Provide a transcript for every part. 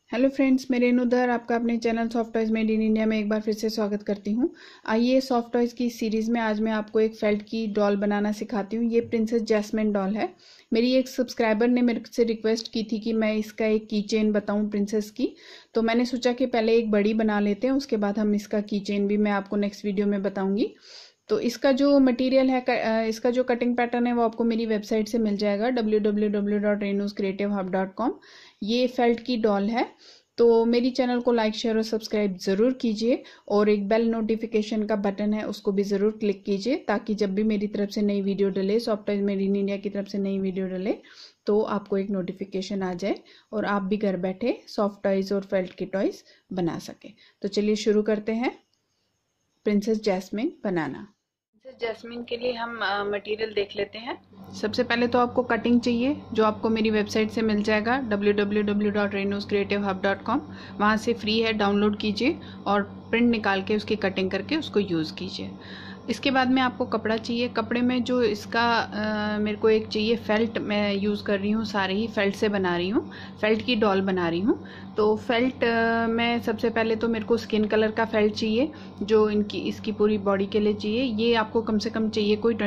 Hello friends, मैं रेणु धर आपका अपने channel soft toys made in India में एक बार फिर से स्वागत करती हूँ। आइए सॉफ्ट टॉयज की सीरीज़ में आज मैं आपको एक फेल्ट की डॉल बनाना सिखाती हूँ। ये प्रिंसेस जैस्मिन डॉल है। मेरी एक सब्सक्राइबर ने मेरे से रिक्वेस्ट की थी कि मैं इसका एक की चेन बताऊँ प्रिंसेस की, तो मैंने सोचा कि पहले एक बड़ी बना लेते हैं, उसके बाद हम इसका की चेन भी मैं आपको नेक्स्ट वीडियो में बताऊँगी। तो इसका जो मटेरियल है, इसका जो कटिंग पैटर्न है वो आपको मेरी वेबसाइट से मिल जाएगा www.renuscreativehub.com। ये फेल्ट की डॉल है। तो मेरी चैनल को लाइक शेयर और सब्सक्राइब ज़रूर कीजिए और एक बेल नोटिफिकेशन का बटन है उसको भी ज़रूर क्लिक कीजिए, ताकि जब भी मेरी तरफ से नई वीडियो डले, soft toys made in India की तरफ से नई वीडियो डले, तो आपको एक नोटिफिकेशन आ जाए और आप भी घर बैठे सॉफ्ट टॉयज और फेल्ट के टॉयज बना सके। तो चलिए शुरू करते हैं प्रिंसेस जैस्मिन बनाना। प्रिंसेस जैस्मिन के लिए हम मटेरियल देख लेते हैं। सबसे पहले तो आपको कटिंग चाहिए, जो आपको मेरी वेबसाइट से मिल जाएगा www.renuscreativehub.com। वहाँ से फ्री है, डाउनलोड कीजिए और प्रिंट निकाल के उसकी कटिंग करके उसको यूज़ कीजिए। इसके बाद में आपको कपड़ा चाहिए। कपड़े में जो इसका मेरे को एक चाहिए फेल्ट, मैं यूज़ कर रही हूँ, सारे ही फेल्ट से बना रही हूँ, फेल्ट की डॉल बना रही हूँ। तो फेल्ट में सबसे पहले तो मेरे को स्किन कलर का फेल्ट चाहिए, जो इसकी पूरी बॉडी के लिए चाहिए। ये आपको कम से कम चाहिए कोई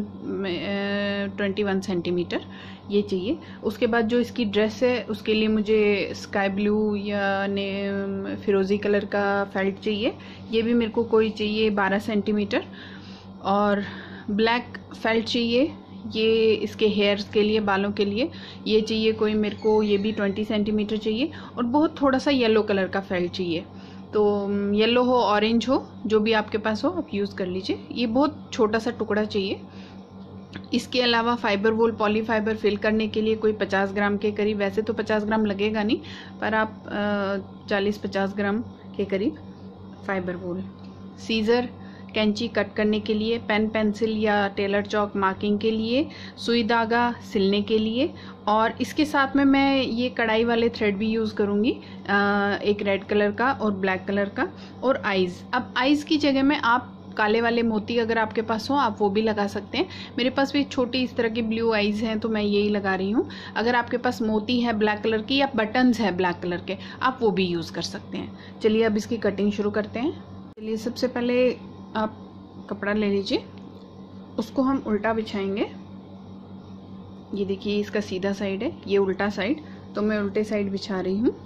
21 सेंटीमीटर ये चाहिए। उसके बाद जो इसकी ड्रेस है उसके लिए मुझे स्काई ब्लू या फिरोज़ी कलर का फेल्ट चाहिए। ये भी मेरे को कोई चाहिए 12 सेंटीमीटर। और ब्लैक फेल्ट चाहिए, ये इसके हेयर्स के लिए, बालों के लिए। ये चाहिए कोई मेरे को, ये भी 20 सेंटीमीटर चाहिए। और बहुत थोड़ा सा येलो कलर का फेल्ट चाहिए। तो येलो हो, ऑरेंज हो, जो भी आपके पास हो आप यूज़ कर लीजिए। ये बहुत छोटा सा टुकड़ा चाहिए। इसके अलावा fibre wool poly fibre fill करने के लिए कोई 50 ग्राम के करीब, वैसे तो 50 ग्राम लगेगा नहीं, पर आप 40-50 ग्राम के करीब फाइबर वूल। सीज़र, कैंची कट करने के लिए, पेन पेंसिल या टेलर चौक मार्किंग के लिए, सुई धागा सिलने के लिए। और इसके साथ में मैं ये कढ़ाई वाले थ्रेड भी यूज़ करूँगी, एक रेड कलर का और ब्लैक कलर का। और आइज़, अब आइज़ की जगह में आप काले वाले मोती अगर आपके पास हो आप वो भी लगा सकते हैं। मेरे पास भी छोटी इस तरह की ब्लू आइज़ हैं तो मैं यही लगा रही हूँ। अगर आपके पास मोती है ब्लैक कलर की या बटन्स है ब्लैक कलर के, आप वो भी यूज़ कर सकते हैं। चलिए अब इसकी कटिंग शुरू करते हैं। चलिए सबसे पहले आप कपड़ा ले लीजिए, उसको हम उल्टा बिछाएंगे। ये देखिए इसका सीधा साइड है, ये उल्टा साइड, तो मैं उल्टे साइड बिछा रही हूँ।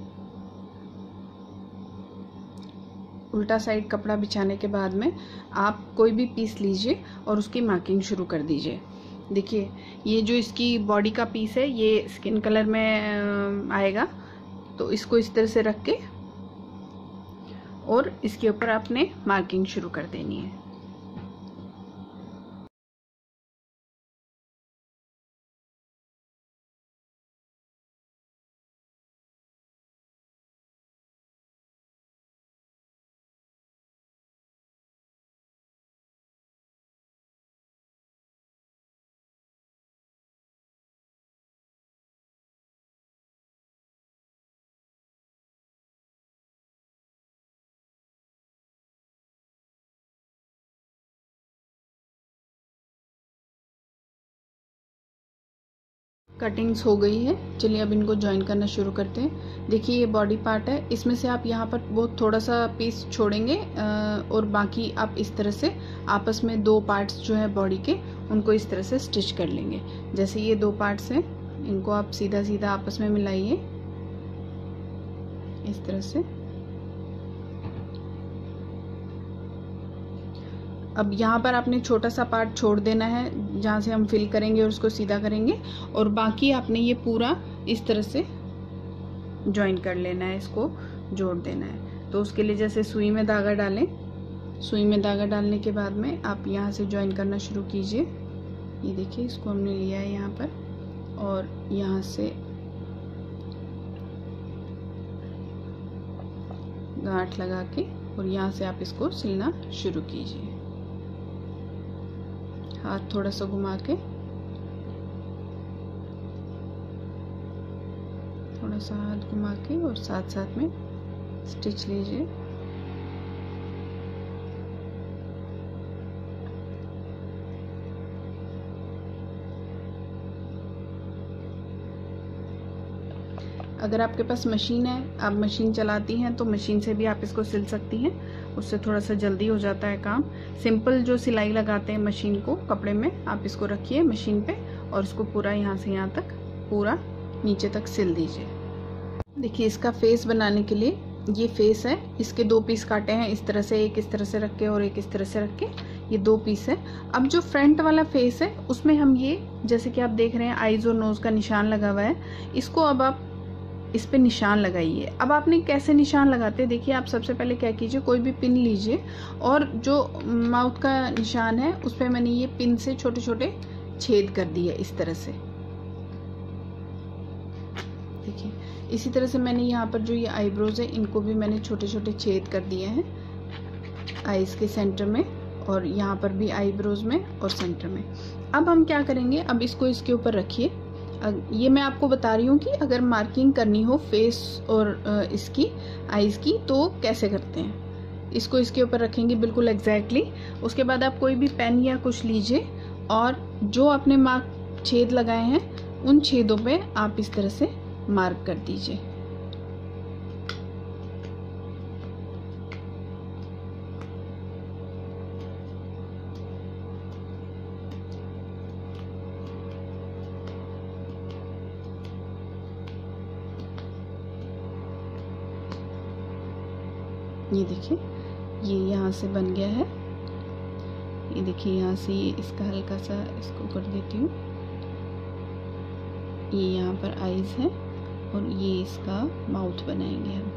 उल्टा साइड कपड़ा बिछाने के बाद में आप कोई भी पीस लीजिए और उसकी मार्किंग शुरू कर दीजिए। देखिए ये जो इसकी बॉडी का पीस है ये स्किन कलर में आएगा, तो इसको इस तरह से रख के और इसके ऊपर आपने मार्किंग शुरू कर देनी है। कटिंग्स हो गई है, चलिए अब इनको ज्वाइन करना शुरू करते हैं। देखिए ये बॉडी पार्ट है, इसमें से आप यहाँ पर बहुत थोड़ा सा पीस छोड़ेंगे और बाकी आप इस तरह से आपस में दो पार्ट्स जो है बॉडी के, उनको इस तरह से स्टिच कर लेंगे। जैसे ये दो पार्ट्स हैं, इनको आप सीधा सीधा आपस में मिलाइए इस तरह से। अब यहाँ पर आपने छोटा सा पार्ट छोड़ देना है जहाँ से हम फिल करेंगे और उसको सीधा करेंगे, और बाकी आपने ये पूरा इस तरह से ज्वाइन कर लेना है, इसको जोड़ देना है। तो उसके लिए जैसे सुई में धागा डालें, सुई में धागा डालने के बाद में आप यहाँ से ज्वाइन करना शुरू कीजिए। ये देखिए इसको हमने लिया है यहाँ पर, और यहाँ से गांठ लगा के और यहाँ से आप इसको सिलना शुरू कीजिए। हाथ थोड़ा सा घुमा के, थोड़ा सा हाथ घुमा के और साथ साथ में स्टिच लीजिए। अगर आपके पास मशीन है, आप मशीन चलाती हैं, तो मशीन से भी आप इसको सिल सकती हैं, उससे थोड़ा सा जल्दी हो जाता है काम। सिंपल जो सिलाई लगाते हैं मशीन को कपड़े में, आप इसको रखिए मशीन पे और इसको पूरा यहाँ से यहाँ तक पूरा नीचे तक सिल दीजिए। देखिए इसका फेस बनाने के लिए ये फेस है, इसके 2 पीस काटे हैं इस तरह से, एक इस तरह से रख के और एक इस तरह से रख के, ये 2 पीस है। अब जो फ्रंट वाला फेस है उसमें हम ये, जैसे कि आप देख रहे हैं आईज और नोज का निशान लगा हुआ है, इसको अब आप इस पे निशान लगाइए। अब आपने कैसे निशान लगाते हैं, देखिए आप सबसे पहले क्या कीजिए, कोई भी पिन लीजिए और जो माउथ का निशान है उस पर मैंने ये पिन से छोटे छोटे छेद कर दिए इस तरह से। देखिए इसी तरह से मैंने यहाँ पर जो ये आईब्रोज है इनको भी मैंने छोटे छोटे छेद कर दिए हैं आईज के सेंटर में, और यहाँ पर भी आईब्रोज में और सेंटर में। अब हम क्या करेंगे, अब इसको इसके ऊपर रखिए। ये मैं आपको बता रही हूँ कि अगर मार्किंग करनी हो फेस और इसकी आईज की तो कैसे करते हैं। इसको इसके ऊपर रखेंगे बिल्कुल एग्जैक्टली। उसके बाद आप कोई भी पेन या कुछ लीजिए और जो आपने मार्क छेद लगाए हैं उन छेदों पे आप इस तरह से मार्क कर दीजिए। ये देखिए ये यहाँ से बन गया है। ये देखिए यहाँ से ये इसका हल्का सा इसको कर देती हूँ। ये यहाँ पर आईज है और ये इसका माउथ बनाएंगे हम।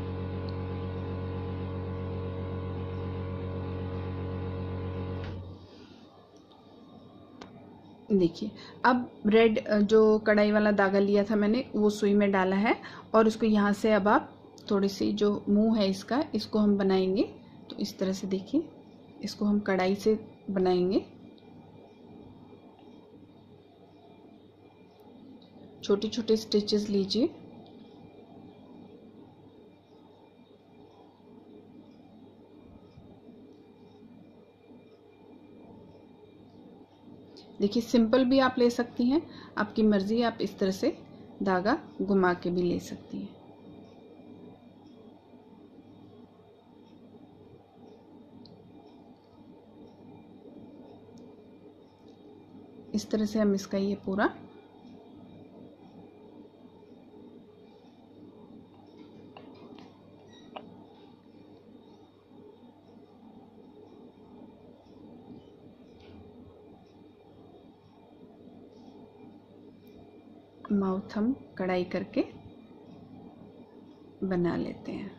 देखिए अब रेड जो कढ़ाई वाला धागा लिया था मैंने वो सुई में डाला है और इसको यहाँ से अब आप थोड़ी सी जो मुंह है इसका, इसको हम बनाएंगे। तो इस तरह से देखिए इसको हम कढ़ाई से बनाएंगे। छोटे छोटे स्टिचेस लीजिए। देखिए सिंपल भी आप ले सकती हैं, आपकी मर्जी, आप इस तरह से धागा घुमा के भी ले सकती हैं। इस तरह से हम इसका ये पूरा माउथ हम कढ़ाई करके बना लेते हैं।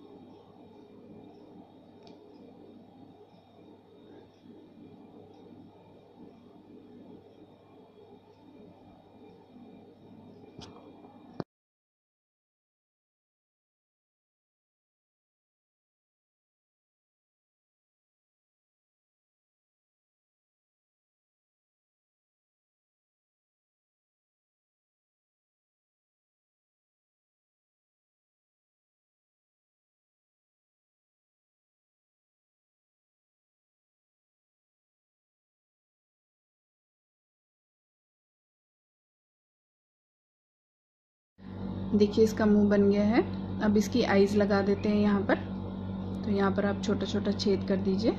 देखिए इसका मुंह बन गया है। अब इसकी आईज लगा देते हैं यहाँ पर। तो यहाँ पर आप छोटा छोटा छेद कर दीजिए।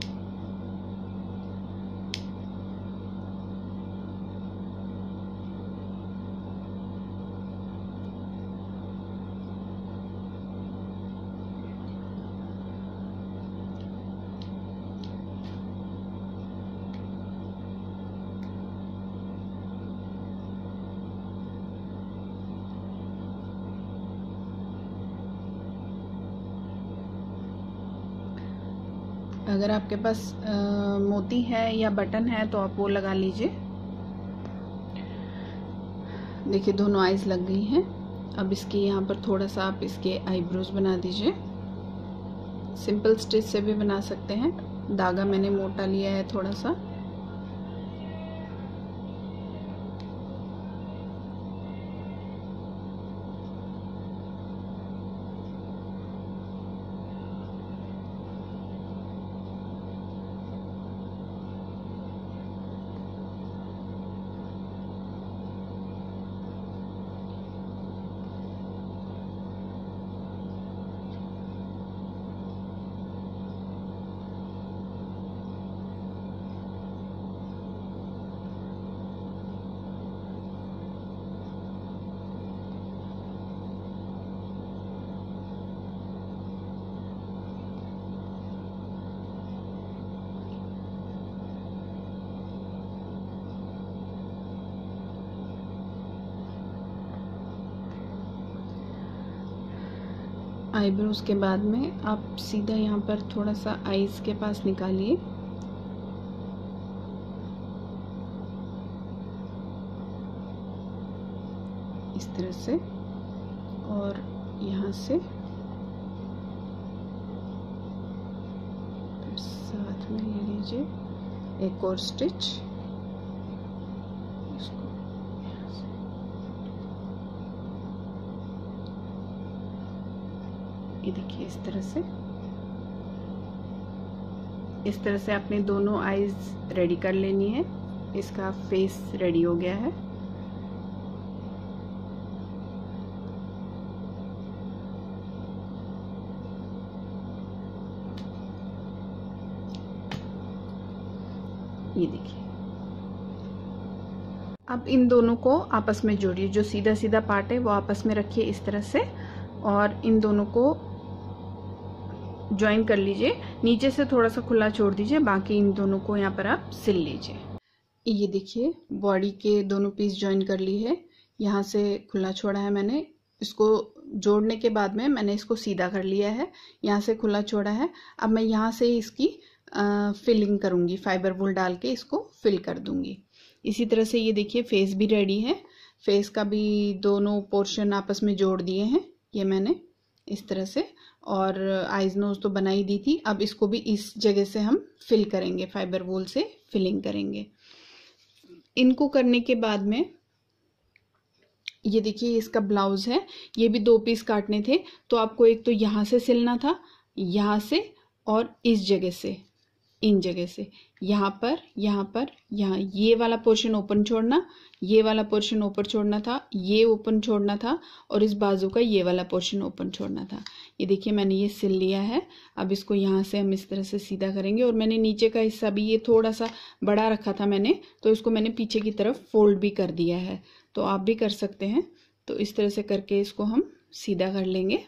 अगर आपके पास मोती है या बटन है तो आप वो लगा लीजिए। देखिए दोनों आईज लग गई हैं। अब इसके यहाँ पर थोड़ा सा आप इसके आईब्रोज बना दीजिए। सिंपल स्टिच से भी बना सकते हैं। धागा मैंने मोटा लिया है थोड़ा सा। आईब्रोज के बाद में आप सीधा यहाँ पर थोड़ा सा आईज के पास निकालिए, इस तरह से, और यहाँ से फिर साथ में ले लीजिए एक और स्टिच, इसको यहाँ से ये देखिए इस तरह से आपने दोनों आईज रेडी कर लेनी है। इसका फेस रेडी हो गया है। ये देखिए, अब इन दोनों को आपस में जोड़िए। जो सीधा सीधा पार्ट है वो आपस में रखिए इस तरह से, और इन दोनों को ज्वाइन कर लीजिए। नीचे से थोड़ा सा खुला छोड़ दीजिए, बाकी इन दोनों को यहाँ पर आप सिल लीजिए। ये देखिए, बॉडी के दोनों पीस ज्वाइन कर ली है। यहाँ से खुला छोड़ा है मैंने, इसको जोड़ने के बाद में मैंने इसको सीधा कर लिया है। यहाँ से खुला छोड़ा है। अब मैं यहाँ से इसकी फिलिंग करूँगी, फाइबर वूल डाल के इसको फिल कर दूँगी। इसी तरह से ये देखिए फेस भी रेडी है। फेस का भी दोनों पोर्शन आपस में जोड़ दिए हैं ये मैंने इस तरह से, और आईज नोज तो बना ही दी थी। अब इसको भी इस जगह से हम फिल करेंगे, फाइबर वूल से फिलिंग करेंगे। इनको करने के बाद में ये देखिए इसका ब्लाउज है। ये भी 2 पीस काटने थे, तो आपको एक तो यहाँ से सिलना था, यहाँ से, और इस जगह से, इन जगह से, यहाँ पर, यहाँ ये वाला पोर्शन ओपन छोड़ना, ये वाला पोर्शन ओपन छोड़ना था, ये ओपन छोड़ना था, और इस बाजू का ये वाला पोर्शन ओपन छोड़ना था। ये देखिए मैंने ये सिल लिया है। अब इसको यहाँ से हम इस तरह से सीधा करेंगे, और मैंने नीचे का हिस्सा भी ये थोड़ा सा बड़ा रखा था मैंने, तो इसको मैंने पीछे की तरफ फोल्ड भी कर दिया है। तो आप भी कर सकते हैं। तो इस तरह से करके इसको हम सीधा कर लेंगे।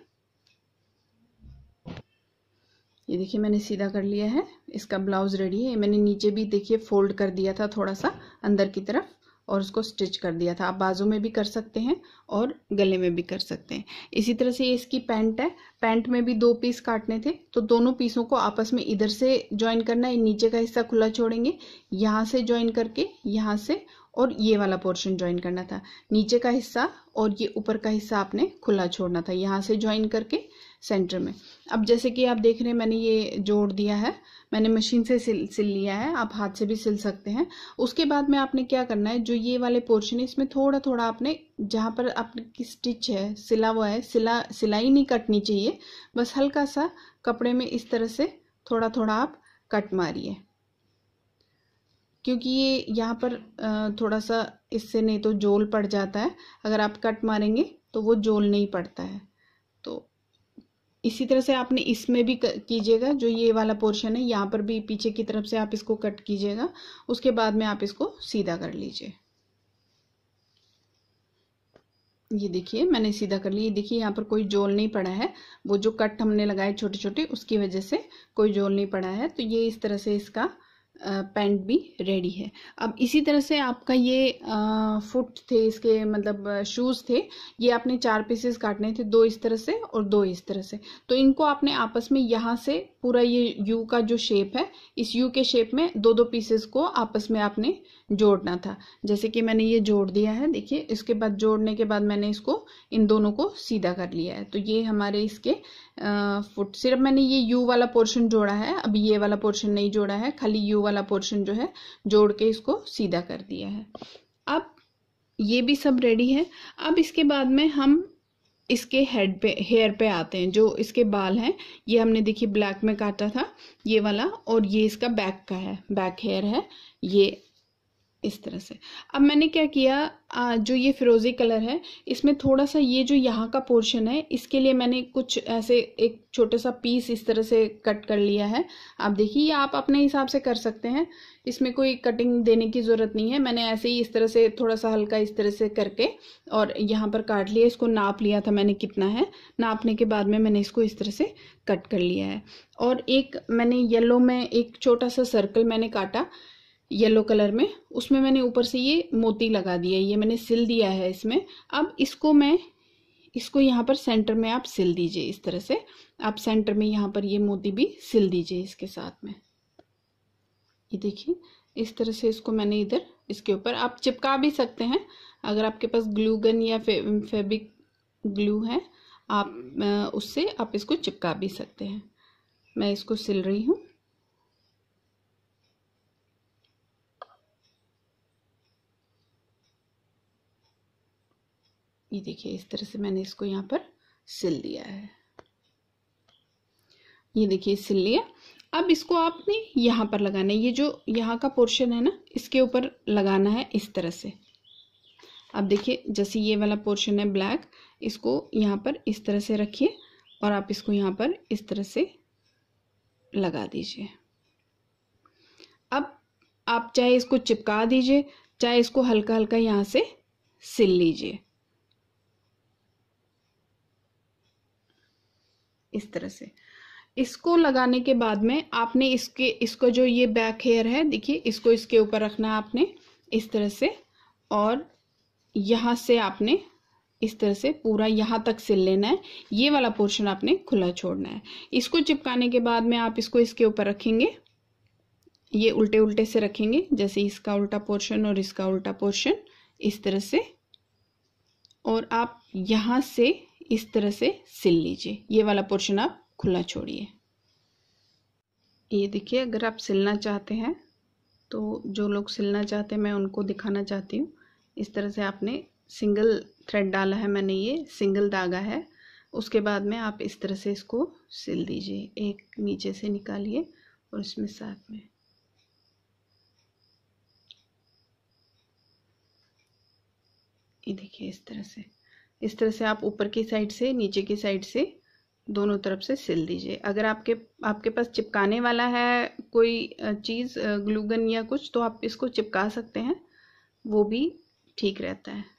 ये देखिए मैंने सीधा कर लिया है। इसका ब्लाउज रेडी है। मैंने नीचे भी देखिए फोल्ड कर दिया था थोड़ा सा अंदर की तरफ, और उसको स्टिच कर दिया था। आप बाजू में भी कर सकते हैं और गले में भी कर सकते हैं। इसी तरह से ये इसकी पैंट है। पैंट में भी 2 पीस काटने थे, तो दोनों पीसों को आपस में इधर से ज्वाइन करना है। नीचे का हिस्सा खुला छोड़ेंगे, यहाँ से ज्वाइन करके, यहाँ से, और ये वाला पोर्शन ज्वाइन करना था। नीचे का हिस्सा और ये ऊपर का हिस्सा आपने खुला छोड़ना था, यहाँ से ज्वाइन करके सेंटर में। अब जैसे कि आप देख रहे हैं मैंने ये जोड़ दिया है, मैंने मशीन से सिल लिया है। आप हाथ से भी सिल सकते हैं। उसके बाद में आपने क्या करना है, जो ये वाले पोर्शन है इसमें थोड़ा थोड़ा आपने, जहाँ पर आपकी स्टिच है, सिला हुआ है, सिलाई नहीं कटनी चाहिए, बस हल्का सा कपड़े में इस तरह से थोड़ा थोड़ा आप कट मारिए, क्योंकि ये यहाँ पर थोड़ा सा इससे नहीं तो जोल पड़ जाता है। अगर आप कट मारेंगे तो वो जोल नहीं पड़ता है। तो इसी तरह से आपने इसमें भी कीजिएगा। जो ये वाला पोर्शन है यहाँ पर भी पीछे की तरफ से आप इसको कट कीजिएगा। उसके बाद में आप इसको सीधा कर लीजिए। ये देखिए मैंने सीधा कर लिया। देखिए यहाँ पर कोई जोल नहीं पड़ा है, वो जो कट हमने लगाए छोटे छोटे उसकी वजह से कोई जोल नहीं पड़ा है। तो ये इस तरह से इसका पैंट भी रेडी है। अब इसी तरह से आपका ये फुट थे, इसके मतलब शूज़ थे, ये आपने 4 पीसेस काटने थे, 2 इस तरह से और 2 इस तरह से। तो इनको आपने आपस में यहाँ से पूरा ये यू का जो शेप है, इस यू के शेप में 2-2 पीसेस को आपस में आपने जोड़ना था। जैसे कि मैंने ये जोड़ दिया है, देखिए। इसके बाद जोड़ने के बाद मैंने इसको इन दोनों को सीधा कर लिया है। तो ये हमारे इसके फुट, सिर्फ मैंने ये यू वाला पोर्शन जोड़ा है, अभी ये वाला पोर्शन नहीं जोड़ा है, खाली यू वाला पोर्शन जो है जोड़ के इसको सीधा कर दिया है। अब ये भी सब रेडी है। अब इसके बाद में हम इसके हेड पे, हेयर पे आते हैं। जो इसके बाल हैं ये हमने देखिए ब्लैक में काटा था ये वाला, और ये इसका बैक का है, बैक हेयर है ये इस तरह से। अब मैंने क्या किया, जो ये फिरोजी कलर है इसमें थोड़ा सा ये जो यहाँ का पोर्शन है, इसके लिए मैंने कुछ ऐसे एक छोटा सा पीस इस तरह से कट कर लिया है। आप देखिए, ये आप अपने हिसाब से कर सकते हैं, इसमें कोई कटिंग देने की ज़रूरत नहीं है। मैंने ऐसे ही इस तरह से थोड़ा सा हल्का इस तरह से करके और यहाँ पर काट लिया। इसको नाप लिया था मैंने कितना है, नापने के बाद में मैंने इसको इस तरह से कट कर लिया है। और एक मैंने येलो में एक छोटा सा सर्कल मैंने काटा येलो कलर में, उसमें मैंने ऊपर से ये मोती लगा दिया, ये मैंने सिल दिया है इसमें। अब इसको मैं इसको यहाँ पर सेंटर में आप सिल दीजिए। इस तरह से आप सेंटर में यहाँ पर ये मोती भी सिल दीजिए इसके साथ में। ये देखिए इस तरह से इसको मैंने इधर इसके ऊपर आप चिपका भी सकते हैं। अगर आपके पास ग्लू गन या फेबिक ग्लू है आप उससे आप इसको चिपका भी सकते हैं। मैं इसको सिल रही हूँ। ये देखिए इस तरह से मैंने इसको यहाँ पर सिल दिया है। ये देखिए सिल लिया। अब इसको आपने यहाँ पर लगाना है। ये जो यहाँ का पोर्शन है ना इसके ऊपर लगाना है इस तरह से। अब देखिए जैसे ये वाला पोर्शन है ब्लैक, इसको यहाँ पर इस तरह से रखिए और आप इसको यहाँ पर इस तरह से लगा दीजिए। अब आप चाहे इसको चिपका दीजिए, चाहे इसको हल्का हल्का यहाँ से सिल लीजिए इस तरह से। इसको लगाने के बाद में आपने इसको जो ये बैक हेयर है देखिए इसको इसके ऊपर रखना है आपने इस तरह से, और यहाँ से आपने इस तरह से पूरा यहाँ तक सिल लेना है। ये वाला पोर्शन आपने खुला छोड़ना है। इसको चिपकाने के बाद में आप इसको इसके ऊपर रखेंगे, ये उल्टे उल्टे से रखेंगे, जैसे इसका उल्टा पोर्शन और इसका उल्टा पोर्शन इस तरह से, और आप यहाँ से इस तरह से सिल लीजिए। ये वाला पोर्शन आप खुला छोड़िए। ये देखिए अगर आप सिलना चाहते हैं तो जो लोग सिलना चाहते हैं मैं उनको दिखाना चाहती हूँ। इस तरह से आपने सिंगल थ्रेड डाला है, मैंने ये सिंगल धागा है। उसके बाद में आप इस तरह से इसको सिल दीजिए। एक नीचे से निकालिए और इसमें साथ में ये देखिए इस तरह से आप ऊपर की साइड से नीचे की साइड से दोनों तरफ से सिल दीजिए। अगर आपके पास चिपकाने वाला है कोई चीज़ ग्लू गन या कुछ तो आप इसको चिपका सकते हैं, वो भी ठीक रहता है।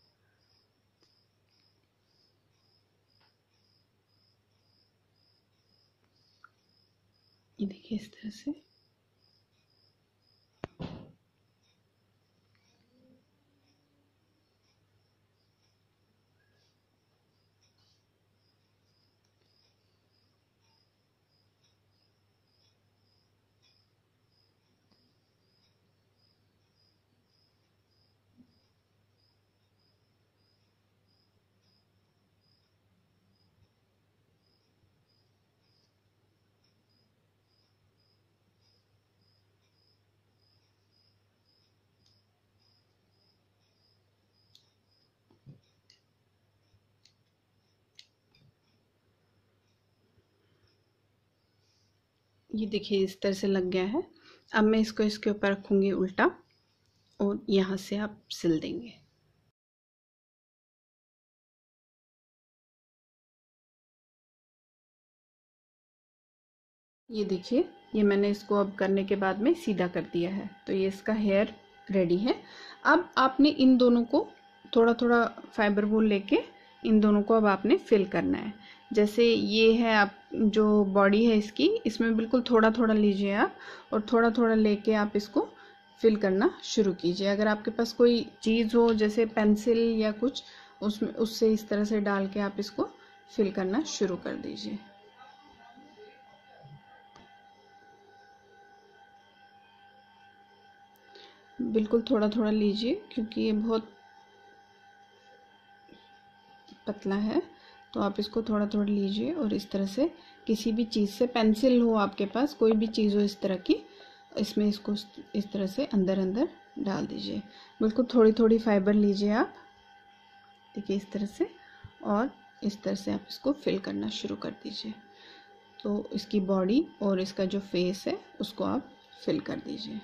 ये देखिए इस तरह से। ये देखिए इस तरह से लग गया है। अब मैं इसको इसके ऊपर रखूंगी उल्टा और यहाँ से आप सिल देंगे। ये देखिए ये मैंने इसको अब करने के बाद में सीधा कर दिया है, तो ये इसका हेयर रेडी है। अब आपने इन दोनों को थोड़ा थोड़ा फाइबर वूल लेके इन दोनों को अब आपने फिल करना है। जैसे ये है आप जो बॉडी है इसकी, इसमें बिल्कुल थोड़ा थोड़ा लीजिए आप और थोड़ा थोड़ा लेके आप इसको फिल करना शुरू कीजिए। अगर आपके पास कोई चीज़ हो जैसे पेंसिल या कुछ, उससे इस तरह से डाल के आप इसको फिल करना शुरू कर दीजिए। बिल्कुल थोड़ा थोड़ा लीजिए क्योंकि ये बहुत पतला है, तो आप इसको थोड़ा थोड़ा लीजिए और इस तरह से किसी भी चीज़ से, पेंसिल हो आपके पास, कोई भी चीज़ हो इस तरह की, इसमें इसको इस तरह से अंदर अंदर डाल दीजिए। बिल्कुल थोड़ी थोड़ी फाइबर लीजिए आप, देखिए इस तरह से, और इस तरह से आप इसको फिल करना शुरू कर दीजिए। तो इसकी बॉडी और इसका जो फेस है उसको आप फिल कर दीजिए।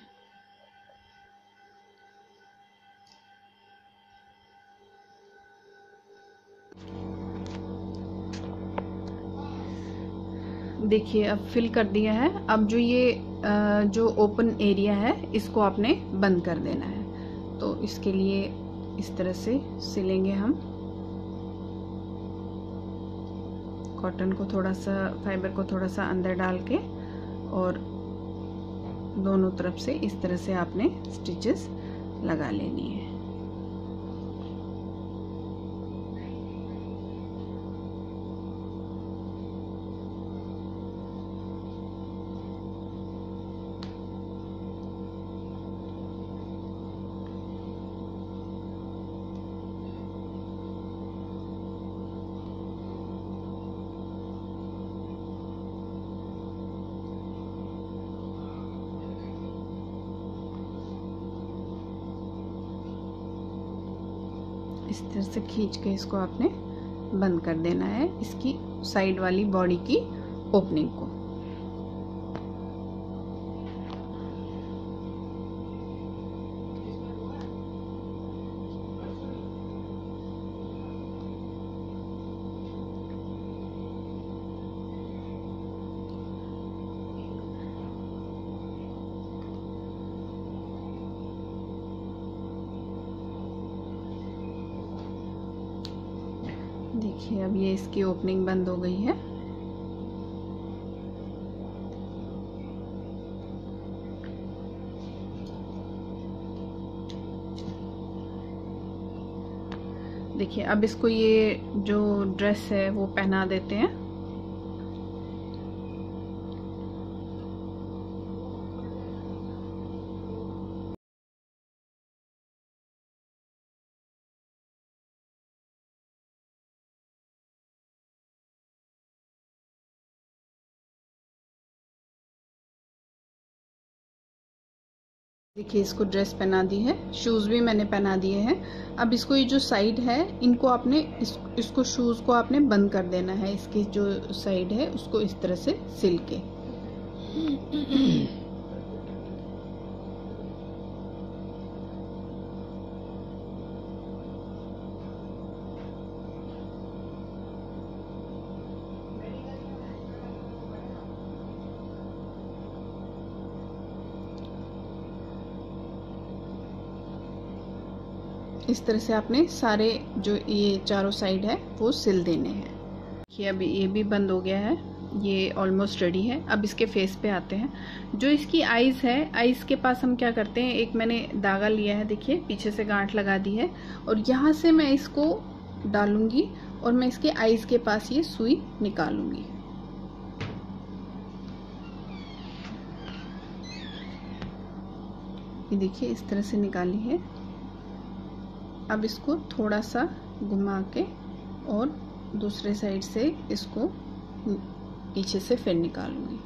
देखिए अब फिल कर दिया है। अब जो ये जो ओपन एरिया है इसको आपने बंद कर देना है। तो इसके लिए इस तरह से सिलेंगे हम। कॉटन को थोड़ा सा, फाइबर को थोड़ा सा अंदर डाल के और दोनों तरफ से इस तरह से आपने स्टिचेस लगा लेनी है। इस तरह से खींच के इसको आपने बंद कर देना है, इसकी साइड वाली बॉडी की ओपनिंग को। देखिए अब ये इसकी ओपनिंग बंद हो गई है। देखिए अब इसको ये जो ड्रेस है वो पहना देते हैं। देखिए इसको ड्रेस पहना दी है, शूज़ भी मैंने पहना दिए हैं। अब इसको ये जो साइड है इनको आपने इसको शूज़ को आपने बंद कर देना है। इसकी जो साइड है उसको इस तरह से सिल के इस तरह से आपने सारे जो ये चारों साइड है वो सिल देने हैं। ये अभी ये भी बंद हो गया है, ये ऑलमोस्ट रेडी है। अब इसके फेस पे आते हैं। जो इसकी आईज है, आईज के पास हम क्या करते हैं, एक मैंने धागा लिया है, देखिए पीछे से गांठ लगा दी है और यहाँ से मैं इसको डालूंगी और मैं इसके आईज के पास ये सुई निकालूंगी। ये देखिए इस तरह से निकाली है। अब इसको थोड़ा सा घुमा के और दूसरे साइड से इसको पीछे से फिर निकालूंगी।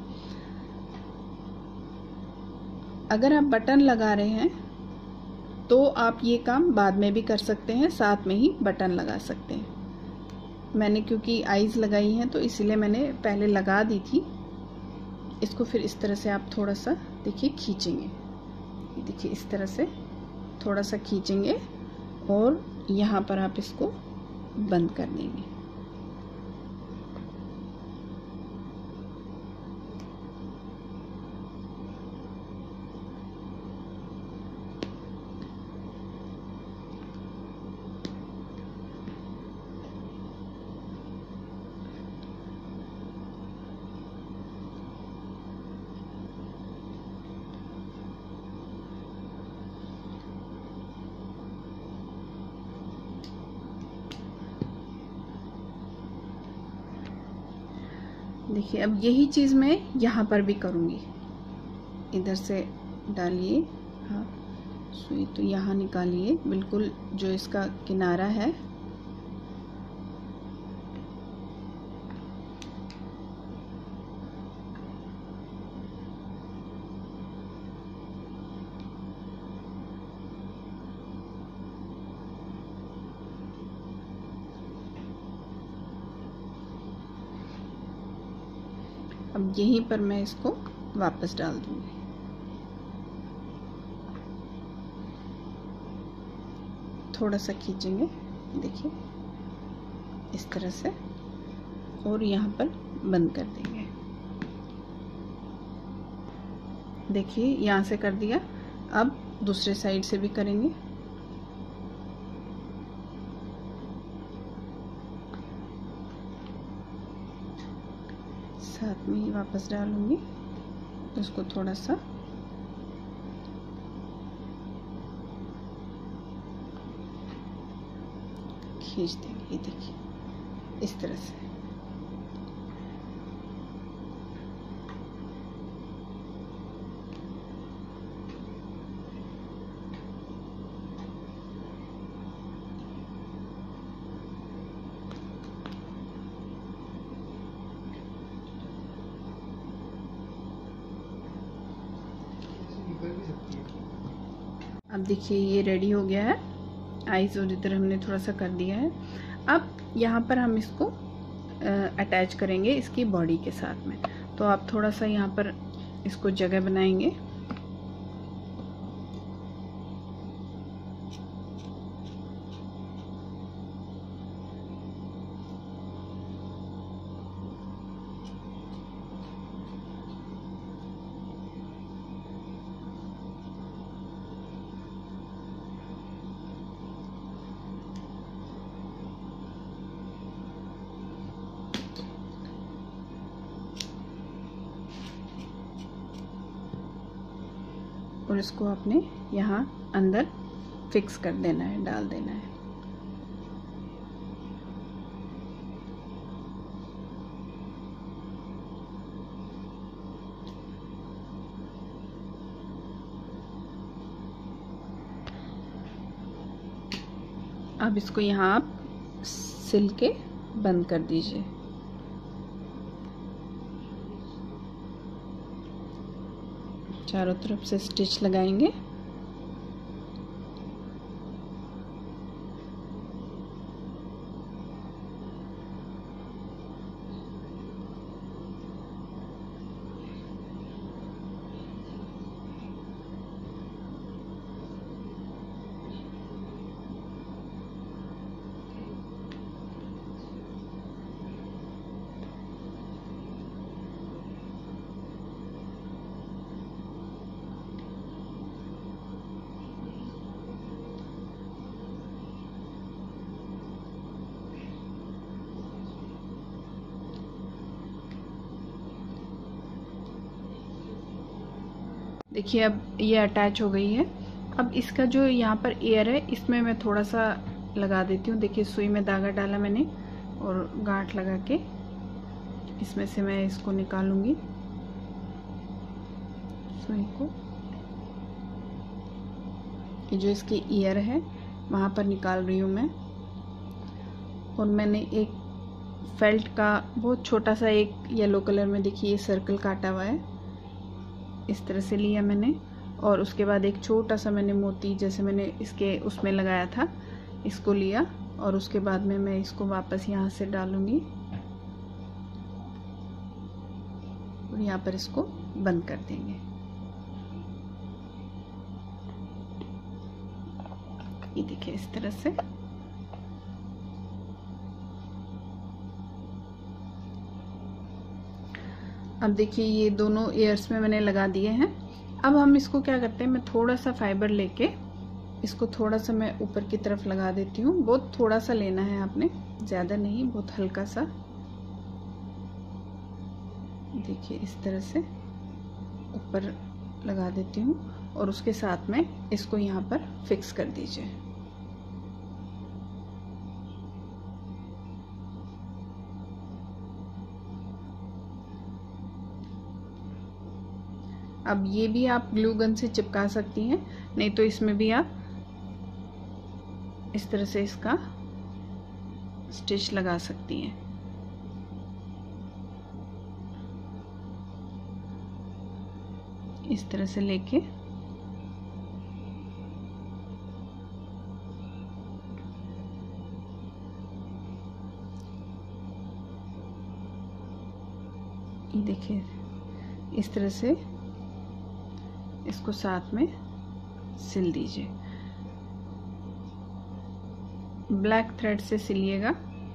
अगर आप बटन लगा रहे हैं तो आप ये काम बाद में भी कर सकते हैं, साथ में ही बटन लगा सकते हैं। मैंने क्योंकि आईज लगाई हैं तो इसीलिए मैंने पहले लगा दी थी। इसको फिर इस तरह से आप थोड़ा सा देखिए खींचेंगे, देखिए इस तरह से थोड़ा सा खींचेंगे और यहाँ पर आप इसको बंद कर देंगे। देखिए अब यही चीज़ मैं यहाँ पर भी करूँगी। इधर से डालिए, हाँ सुई तो यहाँ निकालिए, बिल्कुल जो इसका किनारा है अब यहीं पर मैं इसको वापस डाल दूंगी। थोड़ा सा खींचेंगे, देखिए इस तरह से, और यहाँ पर बंद कर देंगे। देखिए यहाँ से कर दिया। अब दूसरे साइड से भी करेंगे। साथ में ही वापस डालूंगी, उसको थोड़ा सा खींच देंगे। ये देखिए इस तरह से। अब देखिए ये रेडी हो गया है। आईज और इधर हमने थोड़ा सा कर दिया है। अब यहाँ पर हम इसको अटैच करेंगे इसकी बॉडी के साथ में। तो आप थोड़ा सा यहाँ पर इसको जगह बनाएंगे। और इसको आपने यहाँ अंदर फिक्स कर देना है, डाल देना है। अब इसको यहाँ आप सिल के बंद कर दीजिए। चारों तरफ से स्टिच लगाएंगे। देखिए अब ये अटैच हो गई है। अब इसका जो यहाँ पर एयर है इसमें मैं थोड़ा सा लगा देती हूँ। देखिए सुई में धागा डाला मैंने और गांठ लगा के इसमें से मैं इसको निकालूंगी सुई को। ये जो इसकी ईयर है वहाँ पर निकाल रही हूँ मैं। और मैंने एक फेल्ट का बहुत छोटा सा एक येलो कलर में देखिए सर्कल काटा हुआ है, इस तरह से लिया मैंने। और उसके बाद एक छोटा सा मैंने मोती जैसे मैंने इसके उसमें लगाया था इसको लिया। और उसके बाद में मैं इसको वापस यहाँ से डालूंगी और यहाँ पर इसको बंद कर देंगे। ये देखिए इस तरह से। अब देखिए ये दोनों एयर्स में मैंने लगा दिए हैं। अब हम इसको क्या करते हैं, मैं थोड़ा सा फाइबर लेके इसको थोड़ा सा मैं ऊपर की तरफ लगा देती हूँ। बहुत थोड़ा सा लेना है आपने, ज़्यादा नहीं, बहुत हल्का सा। देखिए इस तरह से ऊपर लगा देती हूँ और उसके साथ में इसको यहाँ पर फिक्स कर दीजिए। अब ये भी आप ग्लू गन से चिपका सकती हैं, नहीं तो इसमें भी आप इस तरह से इसका स्टिच लगा सकती हैं। इस तरह से लेके ये देखिए इस तरह से इसको साथ में सिल दीजिए। ब्लैक थ्रेड से सिलिएगा।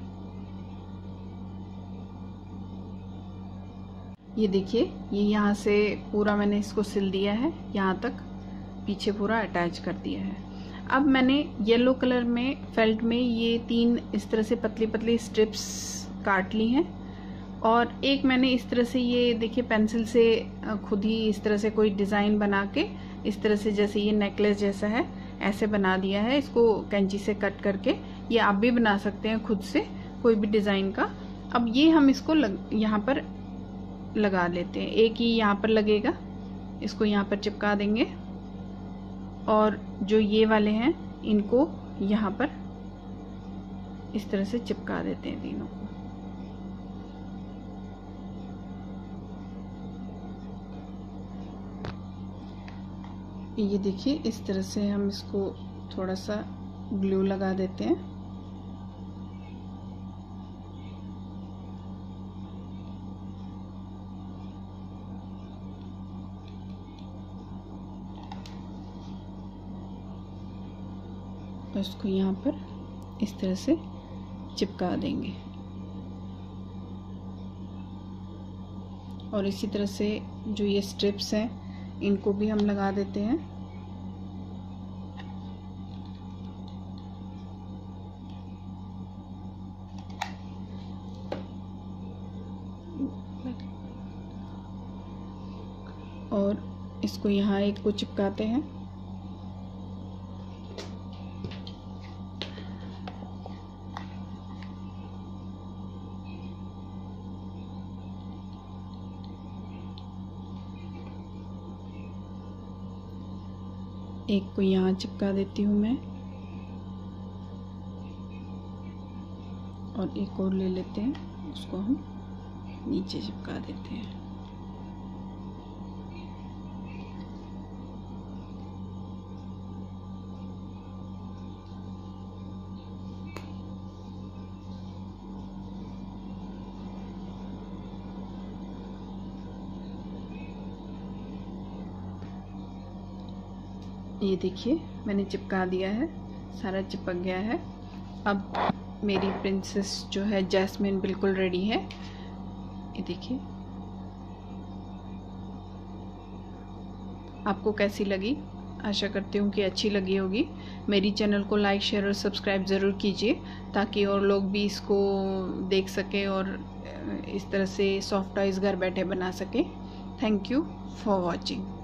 ये देखिए ये यहाँ से पूरा मैंने इसको सिल दिया है, यहाँ तक पीछे पूरा अटैच कर दिया है। अब मैंने येलो कलर में फेल्ट में ये 3 इस तरह से पतली पतली स्ट्रिप्स काट ली हैं। और एक मैंने इस तरह से ये देखिए पेंसिल से खुद ही इस तरह से कोई डिज़ाइन बना के इस तरह से जैसे ये नेकलेस जैसा है ऐसे बना दिया है। इसको कैंची से कट करके ये आप भी बना सकते हैं खुद से कोई भी डिज़ाइन का। अब ये हम इसको यहाँ पर लगा लेते हैं। एक ही यहाँ पर लगेगा, इसको यहाँ पर चिपका देंगे और जो ये वाले हैं इनको यहाँ पर इस तरह से चिपका देते हैं तीनों को। ये देखिए इस तरह से हम इसको थोड़ा सा ग्लू लगा देते हैं। उसको यहाँ पर इस तरह से चिपका देंगे और इसी तरह से जो ये स्ट्रिप्स हैं इनको भी हम लगा देते हैं। और इसको यहाँ एक को चिपकाते हैं। एक को यहाँ चिपका देती हूँ मैं और एक और ले लेते हैं, उसको हम नीचे चिपका देते हैं। ये देखिए मैंने चिपका दिया है, सारा चिपक गया है। अब मेरी प्रिंसेस जो है जैस्मिन बिल्कुल रेडी है। ये देखिए आपको कैसी लगी, आशा करती हूँ कि अच्छी लगी होगी। मेरी चैनल को लाइक शेयर और सब्सक्राइब ज़रूर कीजिए ताकि और लोग भी इसको देख सकें और इस तरह से सॉफ्ट टॉयज़ घर बैठे बना सकें। Thank you for watching.